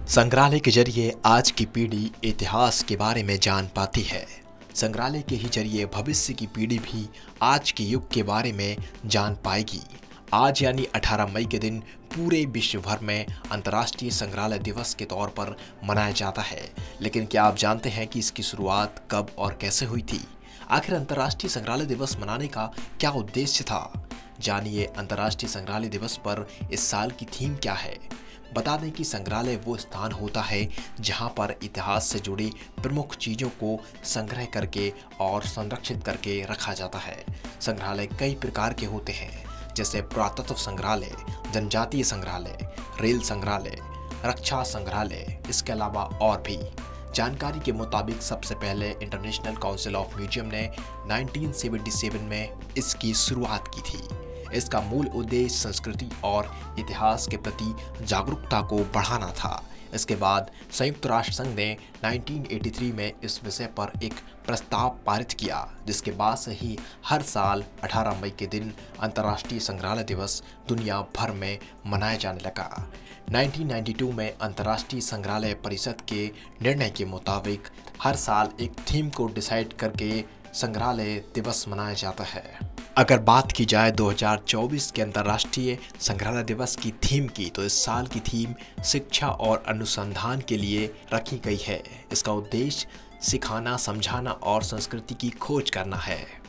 संग्रहालय के जरिए आज की पीढ़ी इतिहास के बारे में जान पाती है। संग्रहालय के ही जरिए भविष्य की पीढ़ी भी आज के युग के बारे में जान पाएगी। आज यानी 18 मई के दिन पूरे विश्व भर में अंतर्राष्ट्रीय संग्रहालय दिवस के तौर पर मनाया जाता है। लेकिन क्या आप जानते हैं कि इसकी शुरुआत कब और कैसे हुई थी? आखिर अंतर्राष्ट्रीय संग्रहालय दिवस मनाने का क्या उद्देश्य था? जानिए अंतर्राष्ट्रीय संग्रहालय दिवस पर इस साल की थीम क्या है। बता दें कि संग्रहालय वो स्थान होता है जहां पर इतिहास से जुड़ी प्रमुख चीज़ों को संग्रह करके और संरक्षित करके रखा जाता है। संग्रहालय कई प्रकार के होते हैं, जैसे पुरातत्व संग्रहालय, जनजातीय संग्रहालय, रेल संग्रहालय, रक्षा संग्रहालय, इसके अलावा और भी। जानकारी के मुताबिक सबसे पहले इंटरनेशनल काउंसिल ऑफ म्यूजियम ने 1977 में इसकी शुरुआत की थी। इसका मूल उद्देश्य संस्कृति और इतिहास के प्रति जागरूकता को बढ़ाना था। इसके बाद संयुक्त राष्ट्र संघ ने 1983 में इस विषय पर एक प्रस्ताव पारित किया, जिसके बाद से ही हर साल 18 मई के दिन अंतर्राष्ट्रीय संग्रहालय दिवस दुनिया भर में मनाया जाने लगा। 1992 में अंतर्राष्ट्रीय संग्रहालय परिषद के निर्णय के मुताबिक हर साल एक थीम को डिसाइड करके संग्रहालय दिवस मनाया जाता है। अगर बात की जाए 2024 के अंतर्राष्ट्रीय संग्रहालय दिवस की थीम की, तो इस साल की थीम शिक्षा और अनुसंधान के लिए रखी गई है। इसका उद्देश्य सिखाना, समझाना और संस्कृति की खोज करना है।